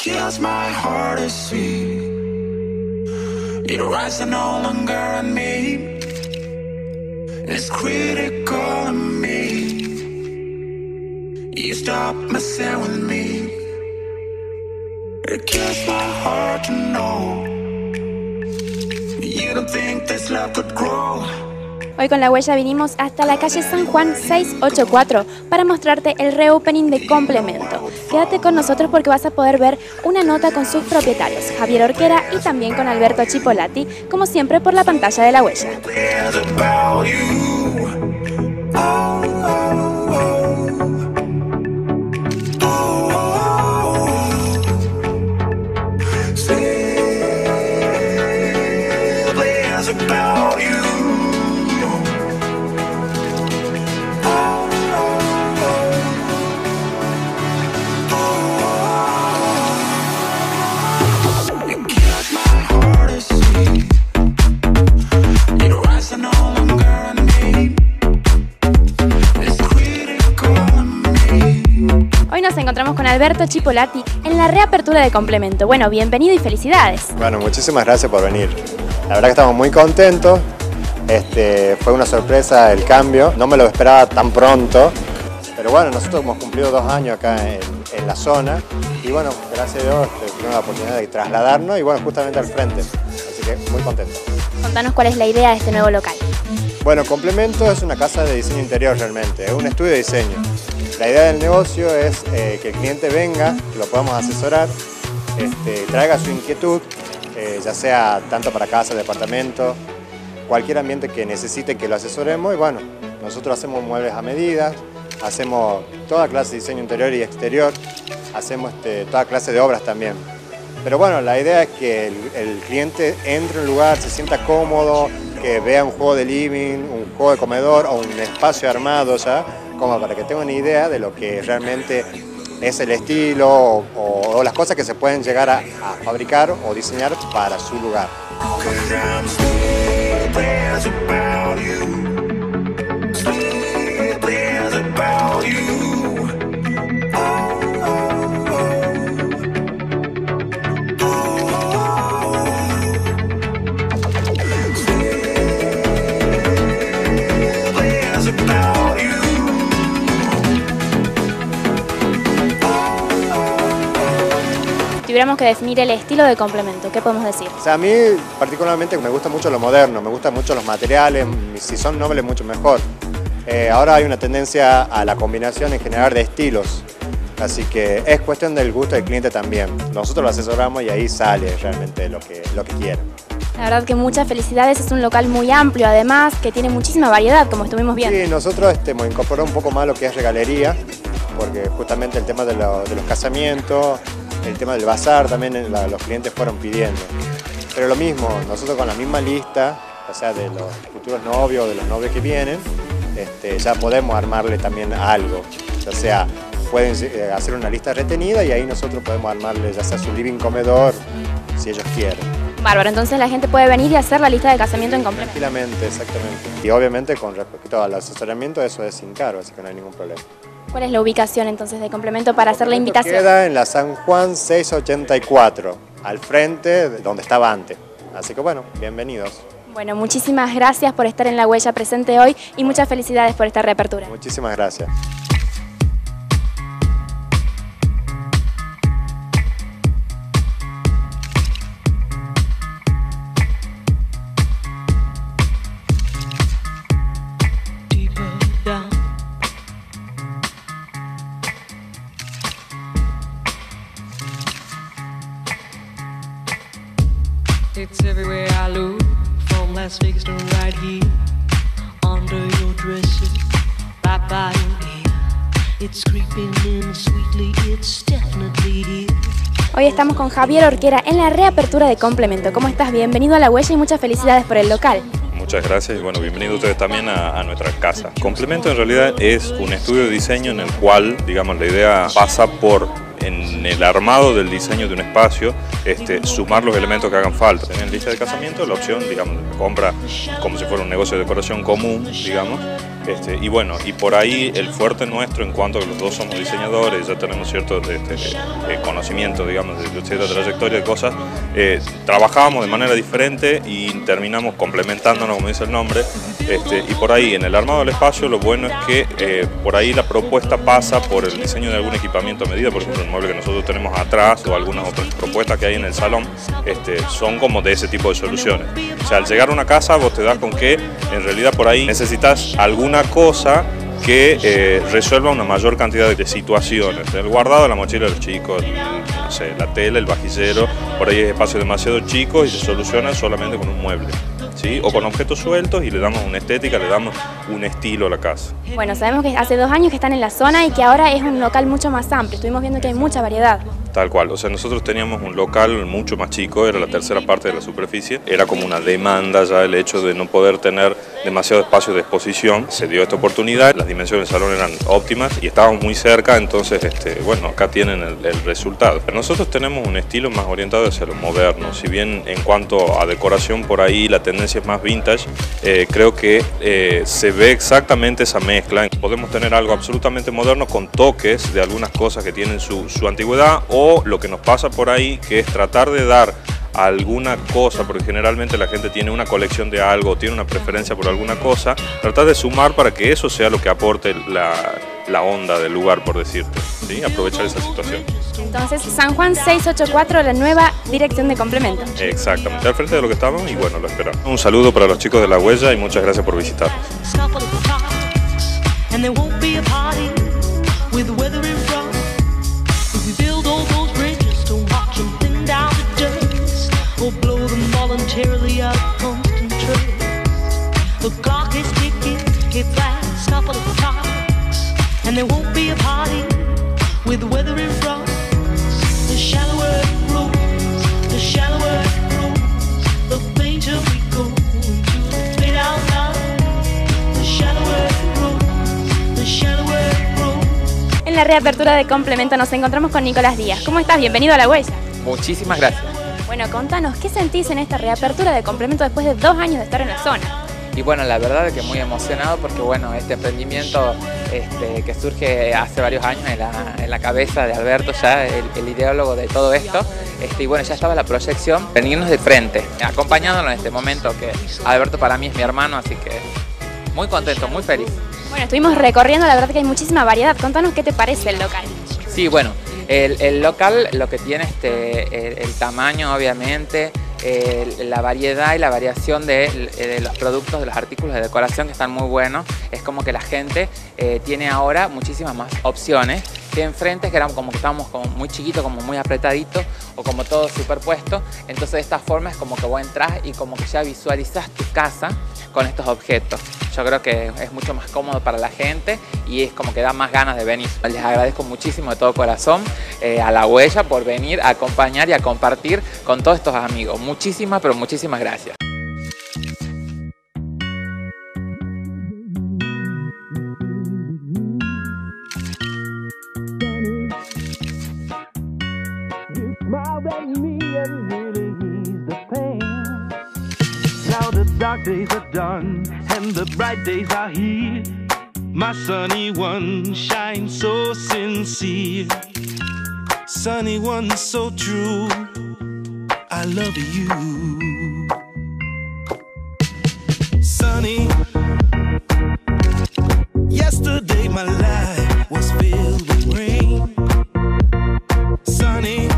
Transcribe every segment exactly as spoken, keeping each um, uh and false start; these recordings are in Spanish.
kills my heart to see. It rises no longer on me. It's critical of me. You stop messing with me. It kills my heart to know you don't think this love could grow. Hoy con La Huella vinimos hasta la calle San Juan seiscientos ochenta y cuatro para mostrarte el reopening de Complemento. Quédate con nosotros porque vas a poder ver una nota con sus propietarios, Javier Orquera y también con Alberto Chipolati, como siempre por la pantalla de La Huella. Nos encontramos con Alberto Chipolati en la reapertura de Complemento. Bueno, bienvenido y felicidades. Bueno, muchísimas gracias por venir. La verdad que estamos muy contentos. Este, fue una sorpresa el cambio, no me lo esperaba tan pronto. Pero bueno, nosotros hemos cumplido dos años acá en, en la zona. Y bueno, gracias a Dios tuvimos la oportunidad de trasladarnos y bueno, justamente al frente. Así que muy contento. Contanos cuál es la idea de este nuevo local. Bueno, Complemento es una casa de diseño interior realmente, es un estudio de diseño. La idea del negocio es eh, que el cliente venga, que lo podamos asesorar, este, traiga su inquietud, eh, ya sea tanto para casa, departamento, cualquier ambiente que necesite que lo asesoremos. Y bueno, nosotros hacemos muebles a medida, hacemos toda clase de diseño interior y exterior, hacemos este, toda clase de obras también. Pero bueno, la idea es que el, el cliente entre en un lugar, se sienta cómodo, que vea un juego de living, un juego de comedor o un espacio armado ya, como para que tenga una idea de lo que realmente es el estilo o, o, o las cosas que se pueden llegar a, a fabricar o diseñar para su lugar. Si tuviéramos que definir el estilo de Complemento, ¿qué podemos decir? O sea, a mí particularmente me gusta mucho lo moderno, me gustan mucho los materiales, si son nobles mucho mejor. Eh, ahora hay una tendencia a la combinación en general de estilos, así que es cuestión del gusto del cliente también. Nosotros lo asesoramos y ahí sale realmente lo que, lo que quieren. La verdad que muchas felicidades, es un local muy amplio además, que tiene muchísima variedad, como estuvimos viendo. Sí, nosotros este, hemos incorporado un poco más lo que es regalería, porque justamente el tema de, lo, de los casamientos, el tema del bazar también la, los clientes fueron pidiendo. Pero lo mismo, nosotros con la misma lista, o sea, de los futuros novios, de los novios que vienen, este, ya podemos armarle también algo. Ya sea, pueden hacer una lista retenida y ahí nosotros podemos armarle ya sea su living comedor, si ellos quieren. Bárbaro, entonces la gente puede venir y hacer la lista de casamiento en Complemento. Tranquilamente, exactamente. Y obviamente con respecto al asesoramiento eso es sin cargo, así que no hay ningún problema. ¿Cuál es la ubicación entonces de Complemento para hacer la invitación? Queda en la San Juan seiscientos ochenta y cuatro, al frente de donde estaba antes. Así que bueno, bienvenidos. Bueno, muchísimas gracias por estar en La Huella presente hoy y muchas felicidades por esta reapertura. Muchísimas gracias. It's everywhere I look, from Las Vegas to right here, under your dresses, right by your ear. It's creeping in sweetly, it's definitely here. Hoy estamos con Javier Orquera en la reapertura de Complemento. ¿Cómo estás? Bienvenido a La Huella y muchas felicidades por el local. Muchas gracias y bueno, bienvenidos ustedes también a, a nuestra casa. Complemento en realidad es un estudio de diseño en el cual, digamos, la idea pasa por, en el armado del diseño de un espacio, este, sumar los elementos que hagan falta. En lista de casamiento la opción, digamos, de compra como si fuera un negocio de decoración común, digamos, Este, y bueno, y por ahí el fuerte nuestro, en cuanto a que los dos somos diseñadores, ya tenemos cierto este, eh, conocimiento, digamos, de, de cierta trayectoria de cosas, eh, trabajábamos de manera diferente y terminamos complementándonos, como dice el nombre, este, y por ahí en el armado del espacio lo bueno es que eh, por ahí la propuesta pasa por el diseño de algún equipamiento a medida, por ejemplo el mueble que nosotros tenemos atrás o algunas otras propuestas que hay en el salón, este, son como de ese tipo de soluciones. O sea, al llegar a una casa vos te das con que en realidad por ahí necesitas alguna cosa que eh, resuelva una mayor cantidad de situaciones. El guardado de la mochila de los chicos, no sé, la tela, el vajillero, por ahí es espacio demasiado chico y se soluciona solamente con un mueble, ¿sí? O con objetos sueltos y le damos una estética, le damos un estilo a la casa. Bueno, sabemos que hace dos años que están en la zona y que ahora es un local mucho más amplio. Estuvimos viendo que hay mucha variedad. Tal cual, o sea, nosotros teníamos un local mucho más chico, era la tercera parte de la superficie, era como una demanda ya el hecho de no poder tener demasiado espacio de exposición, se dio esta oportunidad, las dimensiones del salón eran óptimas y estábamos muy cerca, entonces, este, bueno, acá tienen el, el resultado. Nosotros tenemos un estilo más orientado hacia lo moderno, si bien en cuanto a decoración por ahí la tendencia es más vintage, eh, creo que eh, se ve exactamente esa mezcla, podemos tener algo absolutamente moderno con toques de algunas cosas que tienen su, su antigüedad o O lo que nos pasa por ahí, que es tratar de dar alguna cosa, porque generalmente la gente tiene una colección de algo, tiene una preferencia por alguna cosa, tratar de sumar para que eso sea lo que aporte la, la onda del lugar, por decirte, ¿sí? Aprovechar esa situación. Entonces, San Juan seiscientos ochenta y cuatro, la nueva dirección de Complemento. Exactamente, al frente de lo que estamos y bueno, lo esperamos. Un saludo para los chicos de La Huella y muchas gracias por visitarnos. Or blow them voluntarily out of constant trace. The clock is ticking, it's last couple of talks, and there won't be a party with the weather in front. The shallower it grows, the shallower it grows, the fainter we go into the fade out line. The shallower it grows, the shallower it grows. En la reapertura de Complemento nos encontramos con Nicolás Díaz. ¿Cómo estás? Bienvenido a La Huella. Muchísimas gracias. Bueno, contanos, ¿qué sentís en esta reapertura de Complemento después de dos años de estar en la zona? Y bueno, la verdad es que muy emocionado porque bueno, este emprendimiento este, que surge hace varios años en la, en la cabeza de Alberto, ya el, el ideólogo de todo esto, este, y bueno, ya estaba la proyección, venirnos de frente, acompañándolo en este momento, que Alberto para mí es mi hermano, así que muy contento, muy feliz. Bueno, estuvimos recorriendo, la verdad que hay muchísima variedad. Contanos qué te parece el local. Sí, bueno, el, el local lo que tiene este, el, el tamaño obviamente, el, la variedad y la variación de, de los productos, de los artículos de decoración que están muy buenos. Es como que la gente eh, tiene ahora muchísimas más opciones que enfrente, que eran como que estábamos como muy chiquitos, como muy apretaditos o como todo superpuesto. Entonces de esta forma es como que vos entras y como que ya visualizas tu casa con estos objetos. Yo creo que es mucho más cómodo para la gente y es como que da más ganas de venir. Les agradezco muchísimo de todo corazón eh, a La Huella por venir a acompañar y a compartir con todos estos amigos. Muchísimas, pero muchísimas gracias. Now the dark days are done and the bright days are here. My sunny one shines so sincere. Sunny one so true. I love you. Sunny. Yesterday my life was filled with rain. Sunny.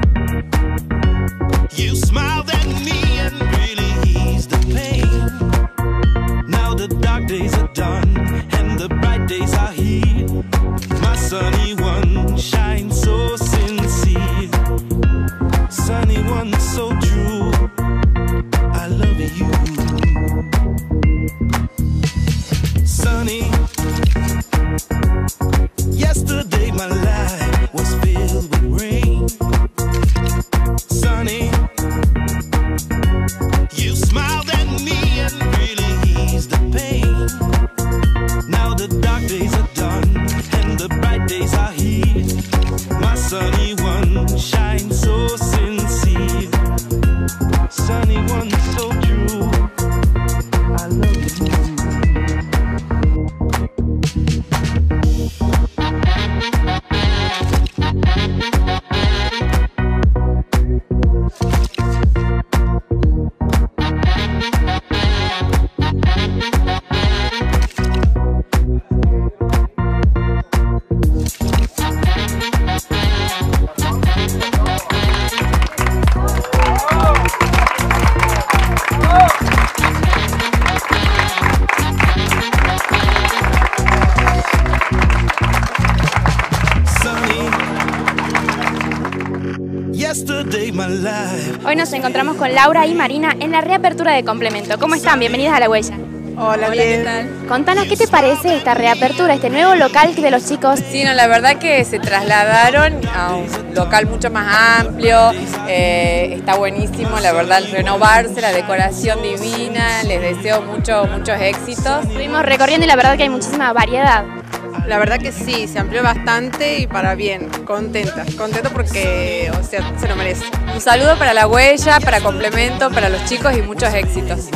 You smiled at me and really eased the pain. Now the dark days are done and the bright days are here. My sunny one shines so sincere. Sunny one so true. I love you. Sunny. yesterday my life. Hoy nos encontramos con Laura y Marina en la reapertura de Complemento. ¿Cómo están? Bienvenidas a La Huella. Hola, Hola, bien. ¿qué tal? Contanos, ¿qué te parece esta reapertura, este nuevo local de los chicos? Sí, no, la verdad que se trasladaron a un local mucho más amplio, eh, está buenísimo, la verdad, el renovarse, la decoración divina, les deseo mucho, muchos éxitos. Estuvimos recorriendo y la verdad que hay muchísima variedad. La verdad que sí, se amplió bastante y para bien, contenta, contenta porque, o sea, se lo merece. Un saludo para La Huella, para Complemento, para los chicos y muchos éxitos.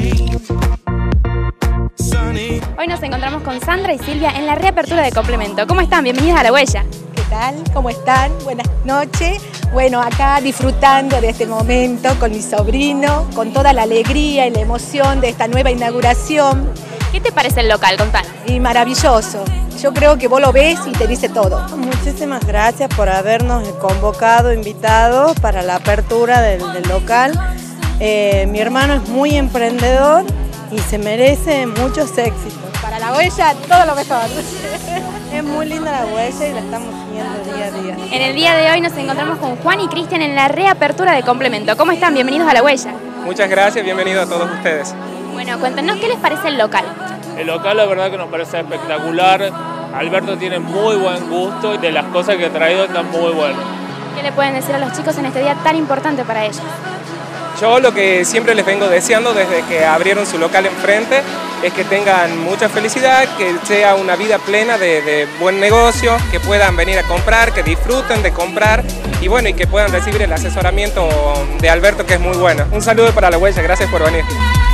Hoy nos encontramos con Sandra y Silvia en la reapertura de Complemento. ¿Cómo están? Bienvenidas a La Huella. ¿Qué tal? ¿Cómo están? Buenas noches. Bueno, acá disfrutando de este momento con mi sobrino, con toda la alegría y la emoción de esta nueva inauguración. ¿Qué te parece el local? Contanos. Y maravilloso. Yo creo que vos lo ves y te dice todo. Muchísimas gracias por habernos convocado, invitado para la apertura del, del local. Eh, mi hermano es muy emprendedor y se merece muchos éxitos. Para La Huella, todo lo mejor. Es muy linda La Huella y la estamos viendo día a día. En el día de hoy nos encontramos con Juan y Cristian en la reapertura de Complemento. ¿Cómo están? Bienvenidos a La Huella. Muchas gracias, bienvenidos a todos ustedes. Bueno, cuéntanos, ¿qué les parece el local? El local la verdad que nos parece espectacular. Alberto tiene muy buen gusto y de las cosas que ha traído están muy buenas. ¿Qué le pueden decir a los chicos en este día tan importante para ellos? Yo lo que siempre les vengo deseando desde que abrieron su local enfrente es que tengan mucha felicidad, que sea una vida plena de, de buen negocio, que puedan venir a comprar, que disfruten de comprar y bueno, y que puedan recibir el asesoramiento de Alberto, que es muy bueno. Un saludo para La Huella, gracias por venir.